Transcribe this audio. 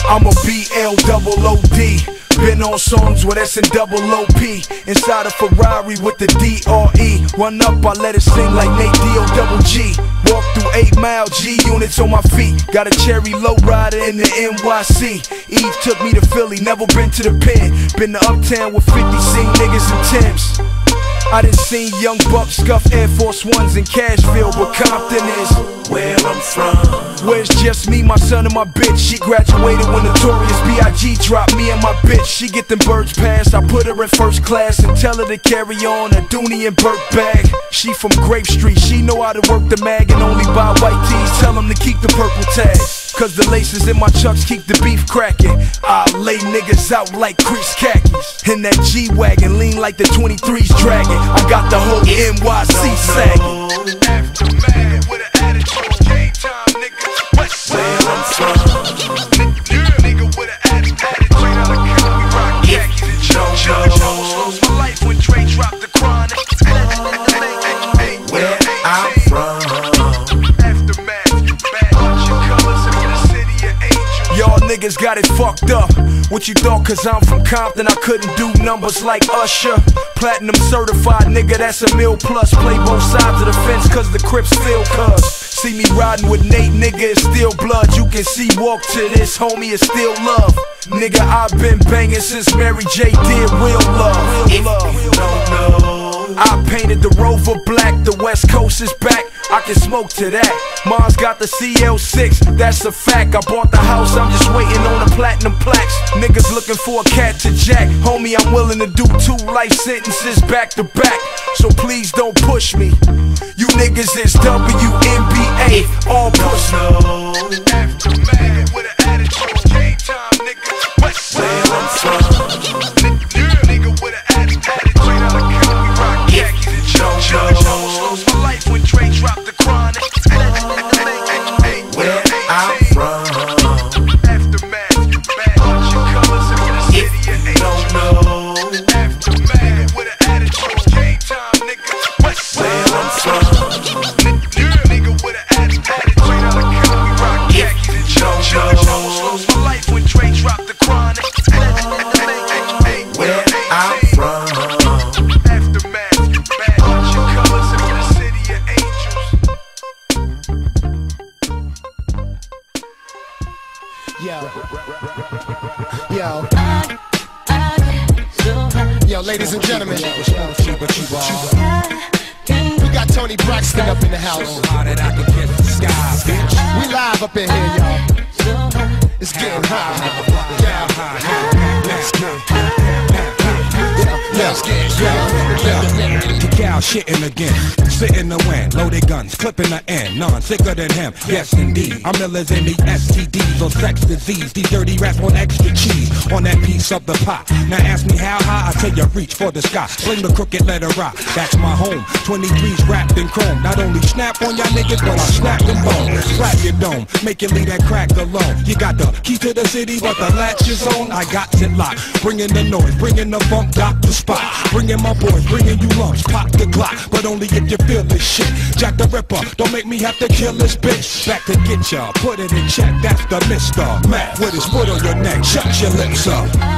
I'm a B-L-O-O-D. Been on songs with S and double O-P. Inside a Ferrari with the D-R-E. Run up, I let it sing like Nate D-O-double-G. Walk through 8 Mile, G units on my feet. Got a cherry lowrider in the NYC. Eve took me to Philly, never been to the pen. Been to Uptown with 50, seen niggas in Timbs. I done seen young bucks scuff Air Force Ones in Cashville, but Compton is where I'm from. Where it's just me, my son, and my bitch. She graduated when Notorious B.I.G. dropped me and my bitch. She get them birds passed, I put her in first class and tell her to carry on a Dooney and Burke bag. She from Grape Street, she know how to work the mag and only buy white tees. Tell them to keep the purple tags, cause the laces in my chucks keep the beef cracking. I lay niggas out like Chris khakis. In that G-Wagon, lean like the 23's dragging. I got the whole NYC sagging. Aftermath with an attitude, game time nigga. West where I'm from. Nigga with an attitude, straight out of Cali, we rock khakis and JoJo. Lost my life when Dre dropped the Chronic. Where I'm from. Y'all niggas got it fucked up. What you thought, cause I'm from Compton, I couldn't do numbers like Usher? Platinum certified, nigga, that's a mil plus. Play both sides of the fence, cause the Crips still cuz. See me riding with Nate, nigga, it's still blood. You can see walk to this, homie, it's still love. Nigga, I've been banging since Mary J did real love. If you don't know, I painted the Rover black, the West Coast is back. I can smoke to that. Mom's got the CL6, that's a fact. I bought the house, I'm just waiting on the platinum plaques. Niggas looking for a cat to jack. Homie, I'm willing to do 2 life sentences back to back. So please don't push me. You niggas is WNBA, all push me. Aftermath with an attitude, game time nigga. West where I'm from. Nigga with an attitude, straight out of Cali, we rock khakis and JoJo. Lost my life when Dre dropped the Chronic. Where I'm from. Aftermath, bad bunch of colors in the city of angels. Don't know Aftermath with an attitude, game time nigga. West where I'm from. Nigga with an attitude, straight out of Cali, we rock khakis and JoJo. Lost my life when Dre dropped the Chronic. Where I'm from. Aftermath, bad bunch of colors in the city of angels. Yo, ladies and gentlemen, we got Tony Braxton up in the house. We live up in here, y'all. It's getting hot. Cal shitting again, sitting the wind, loaded guns, clipping the end, none sicker than him, yes indeed. I'm Miller's in the STDs on sex disease, these dirty rats want extra cheese on that piece of the pie. Now ask me how high, I tell you reach for the sky, sling the crooked letter rock, that's my home, 23's wrapped in chrome, not only snap on y'all niggas, but I snap them bones, slap your dome, make you leave that crack alone. You got the key to the city, but the latch is on, I got it locked, bringing the noise, bringing the funk, dock the spot, bringing my boys, bringing you lumps, pop the Glock, but only if you feel this shit. Jack the Ripper, don't make me have to kill this bitch. Back to get ya, put it in check, that's the Mr. Mac with his foot on your neck, shut your lips up.